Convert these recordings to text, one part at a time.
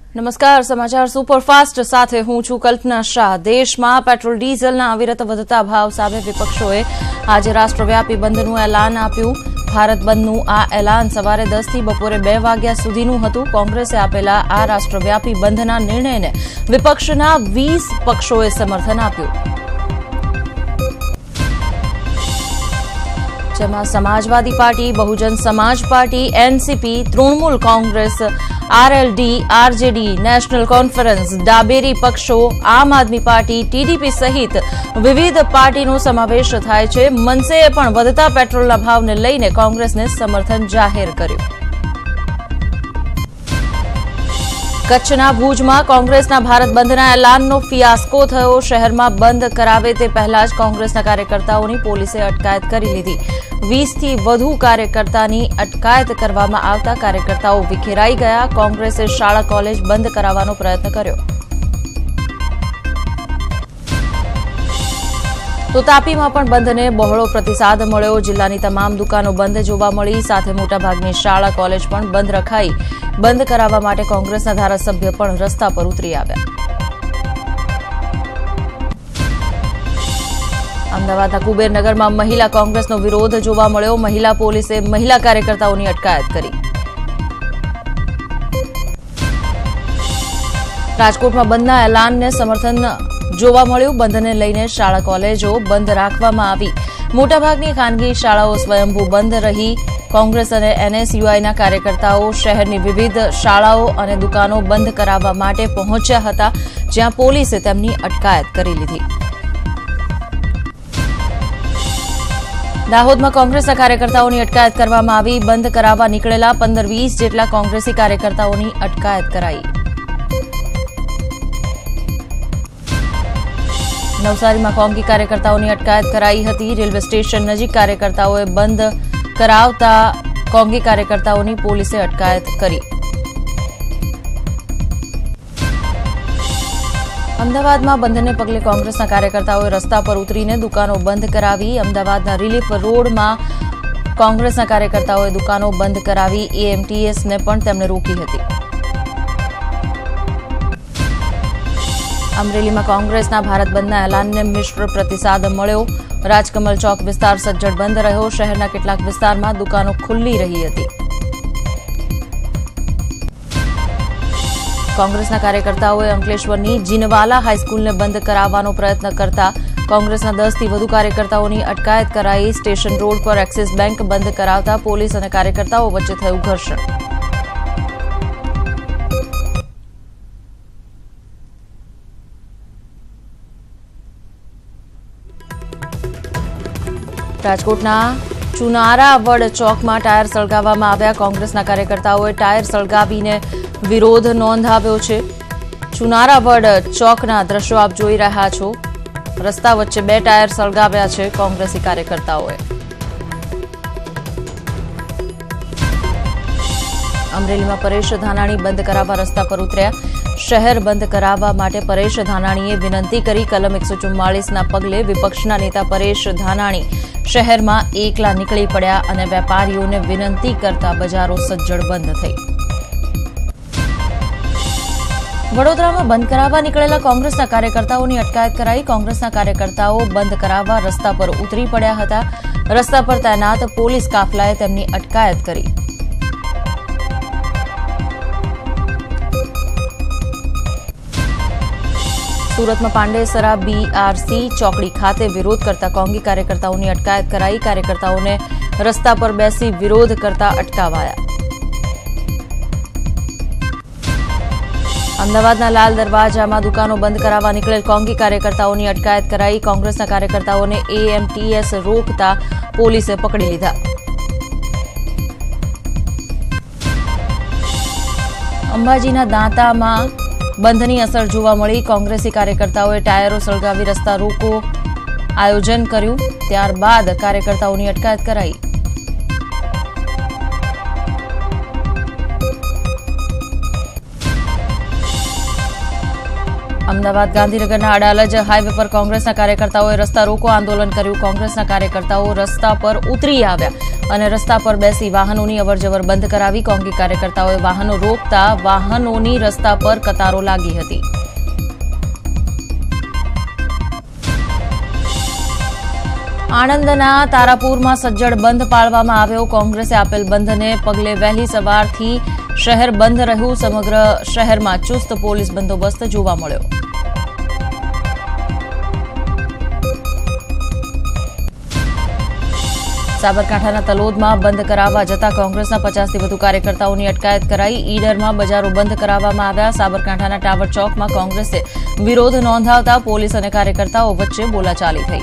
નમસ્કાર, સમાચાર સુપરફાસ્ટ સાથે હું છું કલ્પના શાહ। દેશમાં પેટ્રોલ ડીઝલના અવિરત વધતા ભાવ સામે વિપક્ષોએ આજે રાષ્ટ્રવ્યાપી બંધનું એલાન આપ્યું। ભારત બંધનું આ એલાન સવારે 10 થી બપોરે 2 વાગ્યા સુધીનું હતું। કોંગ્રેસે આપેલા આ રાષ્ટ્રવ્યાપી બંધના નિર્ણયને વિપક્ષના 20 પક્ષોએ સમર્થન આપ્યું, જેમાં સમાજવાદી party, Bahujan Samaj party, NCP, Trinamool Congress, RLD, RJD, National Conference, ડાબેરી પક્ષો, આમ આદમી પાર્ટી, ટીડીપી સહિત વિવિધ પાર્ટીનો સમાવેશ થાય છે। મનસેએ પણ વધતા પેટ્રોલના ભાવને લઈને કોંગ્રેસને સમર્થન જાહેર કર્યું। કચ્છના ભુજમાં કોંગ્રેસના ભારત બંધના એલાનનો ફિયાસ્કો થયો। શહેરમાં બંધ કરાવે તે પહેલા જ કોંગ્રેસના કાર્યકર્તાઓની પોલીસે અટકાયત કરી લીધી। 20 થી વધુ કાર્યકર્તાની અટકાયત કરવામાં આવતા કાર્યકર્તાઓ વિખેરાઈ ગયા। કોંગ્રેસે શાળા કોલેજ બંધ કરાવવાનો પ્રયત્ન કર્યો તો તાપીમાં પણ બંધને બહોળો પ્રતિસાદ મળ્યો। જિલ્લાની તમામ દુકાનો બંધ જોવા મળી, સાથે મોટાભાગની શાળા કોલેજ પણ બંધ રખાઈ। બંધ કરાવવા માટે કોંગ્રેસના ધારાસભ્ય પણ રસ્તા પર ઉતરી આવ્યા। અમદાવાદના કુબેરનગરમાં મહિલા કોંગ્રેસનો વિરોધ જોવા મળ્યો। મહિલા પોલીસે મહિલા કાર્યકર્તાઓની અટકાયત કરી। રાજકોટમાં બંધના એલાનને સમર્થન જોવા મળ્યું। બંધને લઈને શાળા કોલેજો બંધ રાખવામાં આવી। મોટાભાગની ખાનગી શાળાઓ સ્વયંભૂ બંધ રહી। કોંગ્રેસ અને એનએસયુઆઈના કાર્યકર્તાઓ શહેરની વિવિધ શાળાઓ અને દુકાનો બંધ કરાવવા માટે પહોંચ્યા હતા, જ્યાં પોલીસે તેમની અટકાયત કરી લીધી। દાહોદમાં કોંગ્રેસના કાર્યકર્તાઓની અટકાયત કરવામાં આવી। બંધ કરાવવા નીકળેલા 15-20 જેટલા કોંગ્રેસી કાર્યકર્તાઓની અટકાયત કરાઈ। નવસારીમાં કોંગી કાર્યકર્તાઓની અટકાયત કરાઈ હતી। રેલવે સ્ટેશન નજીક કાર્યકર્તાઓએ બંધ કરાવતા કોંગી કાર્યકર્તાઓની પોલીસે અટકાયત કરી। અમદાવાદમાં બંધને પગલે કોંગ્રેસના કાર્યકર્તાઓએ રસ્તા પર ઉતરીને દુકાનો બંધ કરાવી। અમદાવાદના રિલીફ રોડમાં કોંગ્રેસના કાર્યકર્તાઓએ દુકાનો બંધ કરાવી। એએમટીએસને પણ તેમણે રોકી હતી। અમરેલીમાં કોંગ્રેસના ભારત બંધના એલાનને મિશ્ર પ્રતિસાદ મળ્યો। રાજકમલ ચોક વિસ્તાર સજ્જડ બંધ રહ્યો। શહેરના કેટલાક વિસ્તારમાં દુકાનો ખુલ્લી રહી હતી। કોંગ્રેસના કાર્યકર્તાઓએ અંકલેશ્વરની જીનવાલા હાઈસ્કૂલને બંધ કરાવવાનો પ્રયત્ન કરતા કોંગ્રેસના 10 થી વધુ કાર્યકર્તાઓની અટકાયત કરાઈ। સ્ટેશન રોડ પર એક્સિસ બેંક બંધ કરાવતા પોલીસ અને કાર્યકર્તાઓ વચ્ચે થયું ઘર્ષણ। રાજકોટના ચુનારાવડ ચોકમાં ટાયર સળગાવવામાં આવ્યા। કોંગ્રેસના કાર્યકર્તાઓએ ટાયર સળગાવીને વિરોધ નોંધાવ્યો છે। ચુનારાવડ ચોકના દ્રશ્યો આપ જોઈ રહ્યા છો। રસ્તા વચ્ચે 2 ટાયર સળગાવ્યા છે કોંગ્રેસી કાર્યકર્તાઓએ। અમરેલીમાં પરેશ ધાનાણી બંધ કરાવવા રસ્તા પર ઉતર્યા। શહેર બંધ કરાવવા માટે પરેશ ધાનાણીએ વિનંતી કરી। કલમ 144ના પગલે વિપક્ષના નેતા પરેશ ધાનાણી શહેરમાં એકલા નીકળી પડ્યા અને વેપારીઓને વિનંતી કરતા બજારો સજ્જડ બંધ થઈ। વડોદરામાં બંધ કરાવવા નીકળેલા કોંગ્રેસના કાર્યકર્તાઓની અટકાયત કરાઈ। કોંગ્રેસના કાર્યકર્તાઓ બંધ કરાવવા રસ્તા પર ઉતરી પડ્યા હતા। રસ્તા પર તૈનાત પોલીસ કાફલાએ તેમની અટકાયત કરી। સુરતમાં પાંડેસરા બીઆરસી ચોકડી ખાતે વિરોધ કરતા કોંગી કાર્યકર્તાઓની અટકાયત કરાઈ। કાર્યકર્તાઓને રસ્તા પર બેસી વિરોધ કરતા અટકાવાયા। અમદાવાદના લાલ દરવાજામાં દુકાનો બંધ કરાવવા નીકળેલ કોંગી કાર્યકર્તાઓની અટકાયત કરાઈ। કોંગ્રેસના કાર્યકર્તાઓને એએમટીએસ રોકતા પોલીસે પકડી લીધા। અંબાજીના દાંતામાં બંધની અસર જોવા મળી। કોંગ્રેસી કાર્યકર્તાઓએ ટાયરો સળગાવી રસ્તા રોકો આયોજન કર્યું। ત્યારબાદ કાર્યકર્તાઓની અટકાયત કરાઈ। અમદાવાદ ગાંધીનગરના અડાલજ હાઈવે પર કોંગ્રેસના કાર્યકર્તાઓએ રસ્તા રોકો આંદોલન કર્યું। કોંગ્રેસના કાર્યકર્તાઓ રસ્તા પર ઉતરી આવ્યા। અને રસ્તા પર બેસી વાહનોની અવરજવર બંધ કરાવી કોંગી કાર્યકર્તાઓએ વાહનો રોકતા વાહનોની રસ્તા પર કતારો લાગી હતી. આણંદના તારાપુરમાં સજ્જડ બંધ પાળવામાં આવ્યો. કોંગ્રેસે આપેલ બંધને પગલે વહેલી સવારથી શહેર બંધ રહ્યું. સમગ્ર શહેરમાં ચુસ્ત પોલીસ બંદોબસ્ત જોવા મળ્યો. સાબરકાંઠાના તલોદમાં બંધ કરાવવા જતા કોંગ્રેસના 50થી વધુ કાર્યકર્તાઓની અટકાયત કરાઈ. ઈડરમાં બજારો બંધ કરાવવામાં આવ્યા. સાબરકાંઠાના ટાવર ચોકમાં કોંગ્રેસે વિરોધ નોંધાવતા પોલીસ અને કાર્યકર્તાઓ વચ્ચે બોલાચાલી થઈ.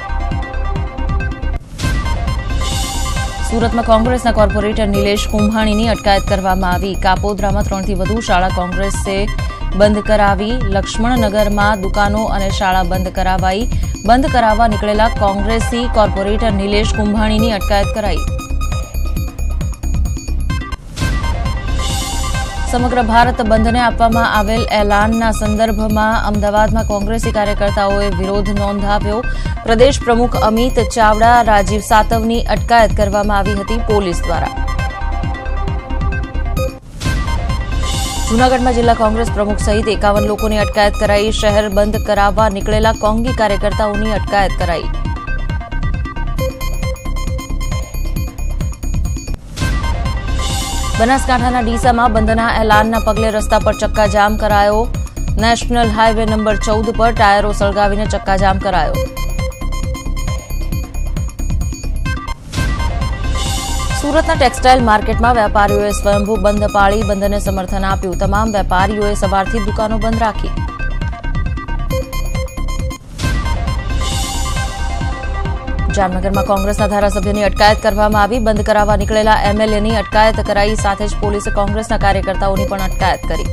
સુરતમાં કોંગ્રેસના કોર્પોરેટર નિલેશ કુંભાણીની અટકાયત કરવામાં આવી. કાપોદ્રામાં 3થી વધુ શાળા કોંગ્રેસે બંધ કરાવી. લક્ષ્મણનગરમાં દુકાનો અને શાળા બંધ કરાવાઈ. બંધ કરાવવા નીકળેલા કોંગ્રેસી કોર્પોરેટર નિલેશ કુંભાણીની અટકાયત કરાઈ. સમગ્ર ભારત બંધને આપવામાં આવેલ એલાનના સંદર્ભમાં અમદાવાદમાં કોંગ્રેસી કાર્યકર્તાઓએ વિરોધ નોંધાવ્યો. પ્રદેશ પ્રમુખ અમિત ચાવડા, રાજીવ સાતવની અટકાયત કરવામાં આવી હતી પોલીસ દ્વારા. જૂનાગઢમાં જિલ્લા કોંગ્રેસ પ્રમુખ સહિત 51 લોકોની અટકાયત કરાઈ. શહેર બંધ કરાવવા નીકળેલા કોંગી કાર્યકર્તાઓની અટકાયત કરાઈ. બનાસકાંઠાના ડીસામાં બંધના એલાનના પગલે રસ્તા પર ચક્કાજામ કરાયો. નેશનલ હાઇવે નંબર 14 પર ટાયરો સળગાવીને ચક્કાજામ કરાયો. સુરતના ટેક્સટાઇલ માર્કેટમાં વેપારીઓએ સ્વયંભૂ બંધ પાળી બંધને સમર્થન આપ્યું. તમામ વેપારીઓએ સવારથી દુકાનો બંધ રાખી. જામનગરમાં કોંગ્રેસના ધારાસભ્યની અટકાયત કરવામાં આવી. બંધ કરાવવા નીકળેલા એમએલએની અટકાયત કરાઈ. સાથે જ પોલીસે કોંગ્રેસના કાર્યકર્તાઓની પણ અટકાયત કરી.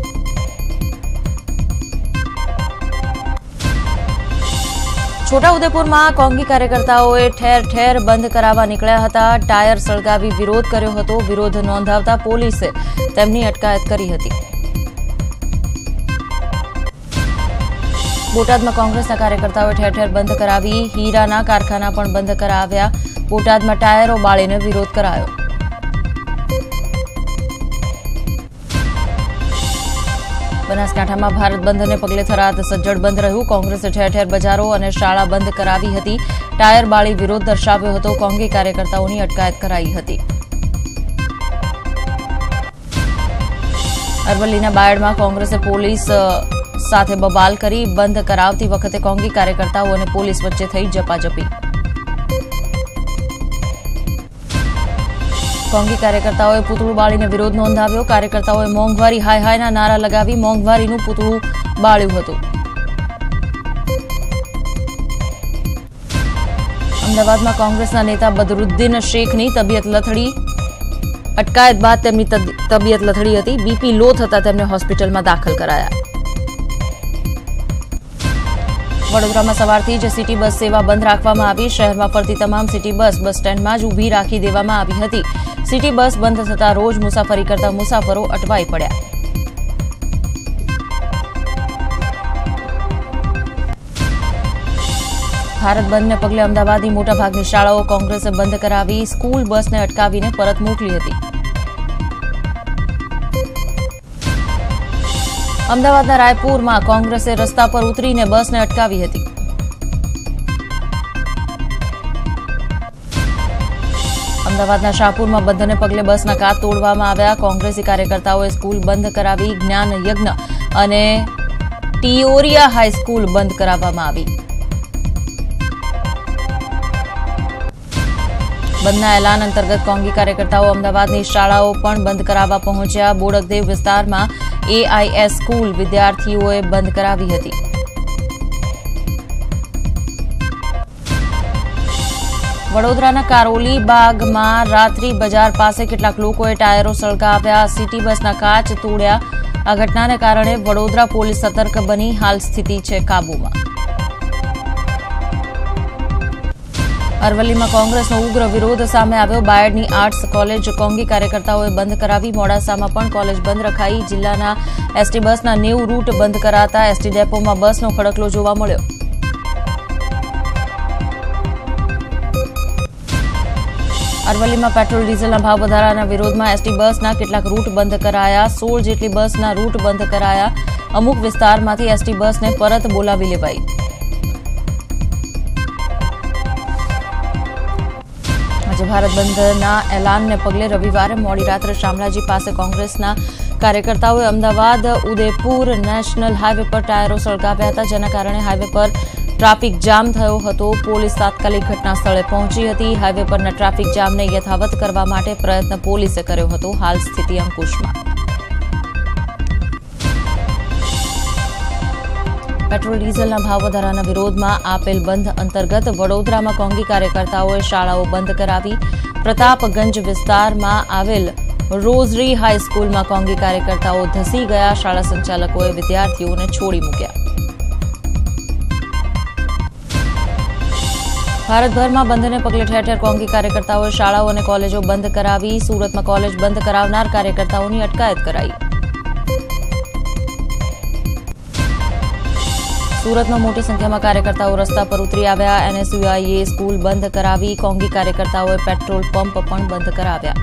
છોટાઉદેપુરમાં કોંગી કાર્યકર્તાઓએ ઠેર ઠેર બંધ કરાવવા નીકળ્યા હતા. ટાયર સળગાવી વિરોધ કર્યો હતો. વિરોધ નોંધાવતા પોલીસે તેમની અટકાયત કરી હતી. બોટાદમાં કોંગ્રેસના કાર્યકર્તાઓએ ઠેર ઠેર બંધ કરાવી. હીરાના કારખાના પણ બંધ કરાવ્યા. બોટાદમાં ટાયરો બાળીને વિરોધ કરાયો. બનાસકાંઠામાં ભારત બંધને પગલે થરાદ સજ્જડ બંધ રહ્યું. કોંગ્રેસે ઠેર ઠેર બજારો અને શાળા બંધ કરાવી હતી. ટાયર બાળી વિરોધ દર્શાવ્યો હતો. કોંગી કાર્યકર્તાઓની અટકાયત કરાઈ હતી. અરવલ્લીના બાયડમાં કોંગ્રેસે પોલીસ સાથે બબાલ કરી. બંધ કરાવતી વખતે કોંગી કાર્યકર્તાઓ અને પોલીસ વચ્ચે થઈ ઝપાઝપી. કોંગી કાર્યકર્તાઓએ પૂતળું બાળીને વિરોધ નોંધાવ્યો. કાર્યકર્તાઓએ મોંઘવારી હાય હાયના નારા લગાવી મોંઘવારીનું પૂતળું બાળ્યું હતું. અમદાવાદમાં કોંગ્રેસના નેતા બદરુદ્દીન શેખની તબિયત લથડી. અટકાયત બાદ તેમની તબિયત લથડી હતી. બીપી લો થતા તેમને હોસ્પિટલમાં દાખલ કરાયા. વડોદરામાં સવારથી જ સિટી બસ સેવા બંધ રાખવામાં આવી. શહેરમાં ફરતી તમામ સિટી બસ સ્ટેન્ડમાં જ ઉભી રાખી દેવામાં આવી હતી. સિટી બસ બંધ થતા રોજ મુસાફરી કરતા મુસાફરો અટવાઈ પડ્યા. ભારત બંધને પગલે અમદાવાદની મોટાભાગની શાળાઓ કોંગ્રેસે બંધ કરાવી. સ્કૂલ બસને અટકાવીને પરત મોકલી હતી. અમદાવાદના રાયપુરમાં કોંગ્રેસે રસ્તા પર ઉતરીને બસને અટકાવી હતી. અમદાવાદના શાહપુરમાં બંધને પગલે બસના કાચ તોડવામાં આવ્યા. કોંગ્રેસી કાર્યકર્તાઓએ સ્કૂલ બંધ કરાવી. જ્ઞાન યજ્ઞ અને ટિયોરિયા હાઈસ્કૂલ બંધ કરાવવામાં આવી. બંધના એલાન અંતર્ગત કોંગી કાર્યકર્તાઓ અમદાવાદની શાળાઓ પણ બંધ કરાવવા પહોંચ્યા. બોડકદેવ વિસ્તારમાં એઆઈએસ સ્કૂલ વિદ્યાર્થીઓએ બંધ કરાવી હતી. વડોદરાના કારોલી બાગમાં રાત્રિ બજાર પાસે કેટલાક લોકોએ ટાયરો સળગાવ્યા. સિટી બસના કાચ તોડ્યા. આ ઘટનાને કારણે વડોદરા પોલીસ સતર્ક બની. હાલ સ્થિતિ છે કાબૂમાં. અરવલ્લીમાં કોંગ્રેસનો ઉગ્ર વિરોધ સામે આવ્યો. બાયડની આર્ટ્સ કોલેજ કોંગી કાર્યકર્તાઓએ બંધ કરાવી. મોડાસામાં પણ કોલેજ બંધ રખાઈ. જિલ્લાના એસટી બસના 90 રૂટ બંધ કરાતા એસટી ડેપોમાં બસનો ખડકલો જોવા મળ્યો. અરવલ્લીમાં પેટ્રોલ ડીઝલના ભાવ વધારાના વિરોધમાં એસટી બસના કેટલાક રૂટ બંધ કરાયા. 16 જેટલી બસના રૂટ બંધ કરાયા. અમુક વિસ્તારમાંથી એસટી બસને પરત બોલાવી લેવાઈ. આજે ભારત બંધના એલાનને પગલે રવિવારે મોડી રાત્રે શામળાજી પાસે કોંગ્રેસના કાર્યકર્તાઓએ અમદાવાદ ઉદયપુર નેશનલ હાઈવે પર ટાયરો સળગાવ્યા હતા, જેના કારણે હાઈવે પર ટ્રાફિક જામ થયો હતો. પોલીસ તાત્કાલિક ઘટના સ્થળે પહોંચી હતી. હાઈવે પરના ટ્રાફિક જામને યથાવત કરવા માટે પ્રયત્ન પોલીસે કર્યો હતો. હાલ સ્થિતિ અંકુશમાં. પેટ્રોલ ડીઝલના ભાવ વધારાના વિરોધમાં આપેલ બંધ અંતર્ગત વડોદરામાં કોંગી કાર્યકર્તાઓએ શાળાઓ બંધ કરાવી. પ્રતાપગંજ વિસ્તારમાં આવેલ રોઝરી હાઈસ્કૂલમાં કોંગી કાર્યકર્તાઓ ધસી ગયા. શાળા સંચાલકોએ વિદ્યાર્થીઓને છોડી મૂક્યા. ભારતભરમાં બંધને પગલે ઠેર ઠેર કોંગી કાર્યકર્તાઓએ શાળાઓ અને કોલેજો બંધ કરાવી. સુરતમાં કોલેજ બંધ કરાવનાર કાર્યકર્તાઓની અટકાયત કરાઈ. સુરતમાં મોટી સંખ્યામાં કાર્યકર્તાઓ રસ્તા પર ઉતરી આવ્યા. એનએસયુઆઈએ સ્કૂલ બંધ કરાવી. કોંગી કાર્યકર્તાઓએ પેટ્રોલ પંપ પણ બંધ કરાવ્યા.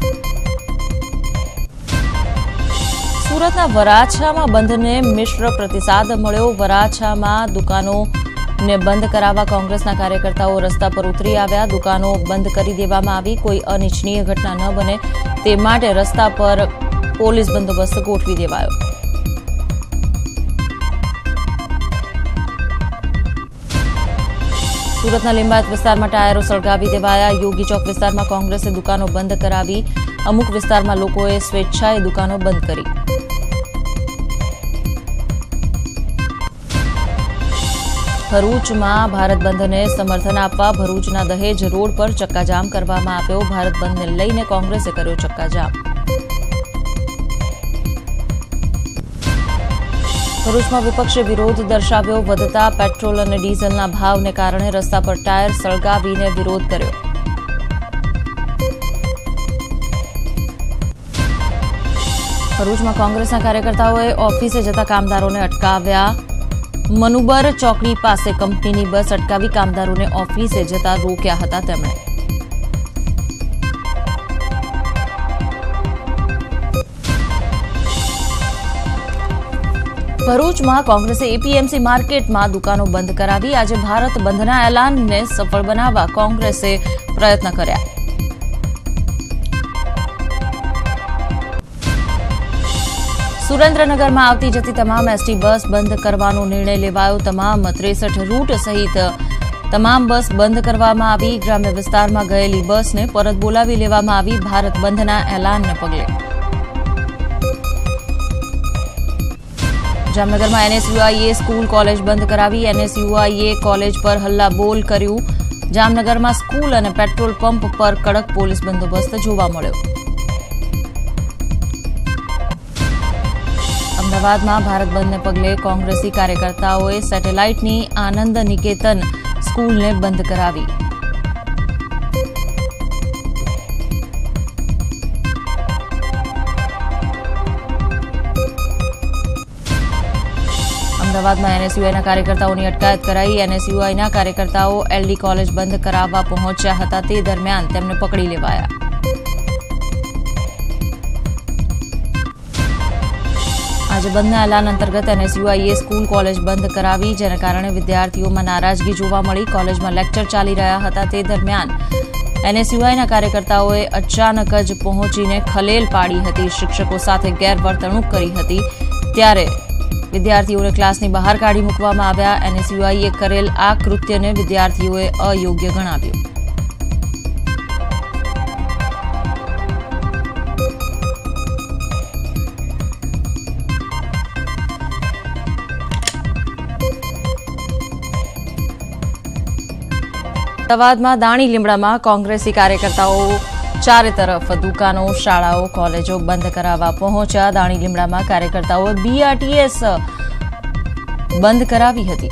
સુરતના વરાછામાં બંધને મિશ્ર પ્રતિસાદ મળ્યો. વરાછામાં દુકાનોને બંધ કરાવવા કોંગ્રેસના કાર્યકર્તાઓ રસ્તા પર ઉતરી આવ્યા. દુકાનો બંધ કરી દેવામાં આવી. કોઈ અનિચ્છનીય ઘટના ન બને તે માટે રસ્તા પર પોલીસ બંદોબસ્ત ગોઠવી દેવાયો. સુરતના લિંબાયત વિસ્તારમાં ટાયરો સળગાવી દેવાયા. યોગી ચોક વિસ્તારમાં કોંગ્રેસે દુકાનો બંધ કરાવી. અમુક વિસ્તારમાં લોકોએ સ્વેચ્છાએ દુકાનો બંધ કરી. ભરૂચમાં ભારત બંધને સમર્થન આપવા ભરૂચના દહેજ રોડ પર ચક્કાજામ કરવામાં આવ્યો. ભારત બંધને લઈને કોંગ્રેસે કર્યો ચક્કાજામ. ભરૂચમાં વિપક્ષે વિરોધ દર્શાવ્યો. વધતા પેટ્રોલ અને ડીઝલના ભાવને કારણે રસ્તા પર ટાયર સળગાવીને વિરોધ કર્યો. ભરૂચમાં કોંગ્રેસના કાર્યકર્તાઓએ ઓફિસે જતા કામદારોને અટકાવ્યા. મનુબર ચોકડી પાસે કંપનીની બસ અટકાવી કામદારોને ઓફિસે જતા રોક્યા હતા. તેમણે ભરૂચમાં કોંગ્રેસે એપીએમસી માર્કેટમાં દુકાનો બંધ કરાવી. આજે ભારત બંધના એલાનને સફળ બનાવવા કોંગ્રેસે પ્રયત્ન કર્યા. સુરેન્દ્રનગરમાં આવતી જતી તમામ એસટી બસ બંધ કરવાનો નિર્ણય લેવાયો. તમામ 63 રૂટ સહિત તમામ બસ બંધ કરવામાં આવી. ગ્રામ્ય વિસ્તારમાં ગયેલી બસને પરત બોલાવી લેવામાં આવી. ભારત બંધના એલાનને પગલે જામનગરમાં એનએસયુઆઈએ સ્કૂલ કોલેજ બંધ કરાવી. એનએસયુઆઈએ કોલેજ પર હલ્લાબોલ કર્યું. જામનગરમાં સ્કૂલ અને પેટ્રોલ પંપ પર કડક પોલીસ બંદોબસ્ત જોવા મળ્યો. અમદાવાદમાં ભારત બંધને પગલે કોંગ્રેસી કાર્યકર્તાઓએ સેટેલાઇટની આનંદ નિકેતન સ્કૂલને બંધ કરાવી. અમદાવાદમાં એનએસયુઆઈના કાર્યકર્તાઓની અટકાયત કરાઈ. એનએસયુઆઈના કાર્યકર્તાઓ એલડી કોલેજ બંધ કરાવવા પહોંચ્યા હતા. તે દરમિયાન તેમને પકડી લેવાયા. આજે બંધના એલાન અંતર્ગત એનએસયુઆઈએ સ્કૂલ કોલેજ બંધ કરાવી, જેના કારણે વિદ્યાર્થીઓમાં નારાજગી જોવા મળી. કોલેજમાં લેક્ચર ચાલી રહ્યા હતા. તે દરમિયાન એનએસયુઆઈના કાર્યકર્તાઓએ અચાનક જ પહોંચીને ખલેલ પાડી હતી. શિક્ષકો સાથે ગેરવર્તણૂક કરી હતી. ત્યારે વિદ્યાર્થીઓને ક્લાસની બહાર કાઢી મૂકવામાં આવ્યા. એનએસયુઆઈએ કરેલ આ કૃત્યને વિદ્યાર્થીઓએ અયોગ્ય ગણાવ્યું. અમદાવાદમાં દાણી લીમડામાં કોંગ્રેસી કાર્યકર્તાઓ ચારે તરફ દુકાનો, શાળાઓ, કોલેજો બંધ કરાવવા પહોંચ્યા. દાણી લીમડામાં કાર્યકર્તાઓએ બીઆરટીએસ બંધ કરાવી હતી.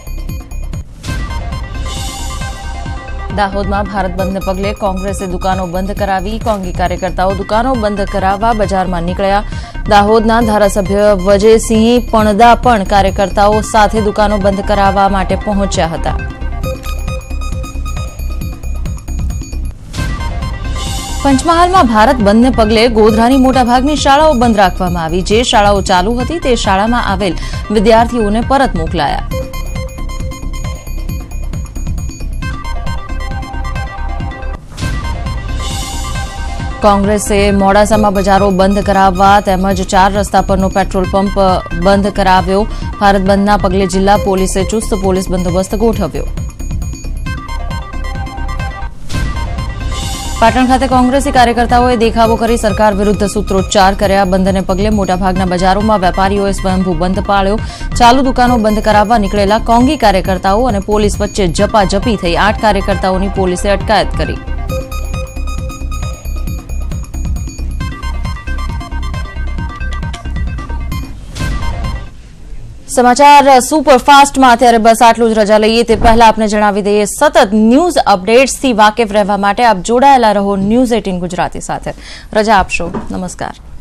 દાહોદમાં ભારત બંધને પગલે કોંગ્રેસે દુકાનો બંધ કરાવી. કોંગી કાર્યકર્તાઓ દુકાનો બંધ કરાવવા બજારમાં નીકળ્યા. દાહોદના ધારાસભ્ય વજયસિંહ પણદા પણ કાર્યકર્તાઓ સાથે દુકાનો બંધ કરાવવા માટે પહોંચ્યા હતા. પંચમહાલમાં ભારત બંધને પગલે ગોધરાની મોટાભાગની શાળાઓ બંધ રાખવામાં આવી। જે શાળાઓ ચાલુ હતી તે શાળામાં આવેલ વિદ્યાર્થીઓને પરત મોકલાયા। કોંગ્રેસે મોડાસામાં બજારો બંધ કરાવવા તેમજ 4 રસ્તા પરનો પેટ્રોલ પંપ બંધ કરાવ્યો। ભારત બંધના પગલે જિલ્લા પોલીસે ચુસ્ત પોલીસ બંદોબસ્ત ગોઠવ્યો। પાટણ ખાતે કોંગ્રેસી કાર્યકર્તાઓએ દેખાવો કરી સરકાર વિરુદ્ધ સૂત્રોચ્ચાર કર્યા। બંધને પગલે મોટાભાગના બજારોમાં વેપારીઓએ સ્વયંભૂ બંધ પાળ્યો। ચાલુ દુકાનો બંધ કરાવવા નીકળેલા કોંગી કાર્યકર્તાઓ અને પોલીસ વચ્ચે ઝપાઝપી થઈ। 8 કાર્યકર્તાઓની પોલીસે અટકાયત કરી। समाचार सुपरफास्ट में अत्यारे बस आटलू ज रजा लईए ते पहला आपने जणावी दईए सतत न्यूज अपडेट्स थी वाकिफ रहवा माटे आप जोड़ायेला रहो न्यूज 18 गुजराती साथे। रजा आपशो। नमस्कार।